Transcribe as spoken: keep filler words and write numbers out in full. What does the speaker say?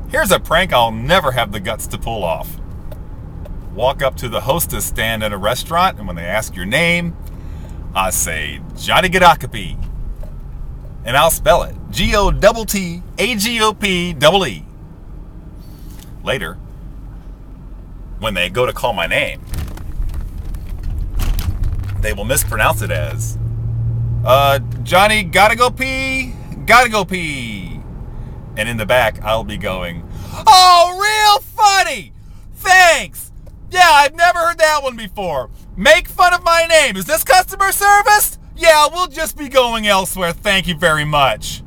Here's a prank I'll never have the guts to pull off. Walk up to the hostess stand at a restaurant, and when they ask your name, I say, Johnny Gadakopi. And I'll spell it. G O T T A G O P E E. Later, when they go to call my name, they will mispronounce it as, uh, Johnny gotta go pee, gotta go pee. And in the back, I'll be going, oh, real funny! Thanks! Yeah, I've never heard that one before. Make fun of my name. Is this customer service? Yeah, we'll just be going elsewhere. Thank you very much.